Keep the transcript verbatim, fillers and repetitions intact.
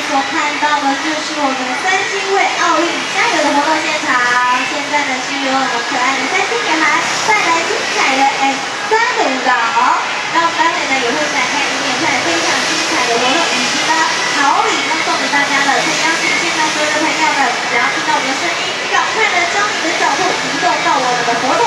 所看到的就是我们三星为奥运加油的活动现场。现在呢是由我们可爱的三星女孩带来精彩的 S 三的舞蹈。那我们待会呢也会展开一连串非常精彩的活动，以及呢好礼要送给大家的。所以邀请现场所有的朋友们，只要听到我们的声音，赶快的将你的脚步移动到我们的活动